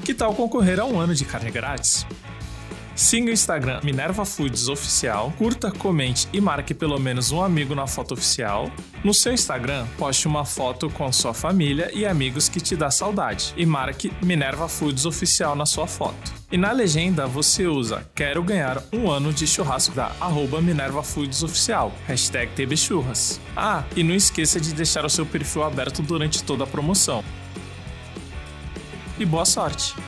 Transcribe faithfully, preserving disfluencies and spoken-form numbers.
Que tal concorrer a um ano de carne grátis? Siga o Instagram Minerva Foods Oficial, curta, comente e marque pelo menos um amigo na foto oficial. No seu Instagram, poste uma foto com sua família e amigos que te dá saudade e marque Minerva Foods Oficial na sua foto. E na legenda você usa "Quero ganhar um ano de churrasco" da arroba Minerva Foods Oficial, hashtag T B Churras. Ah, e não esqueça de deixar o seu perfil aberto durante toda a promoção. E boa sorte!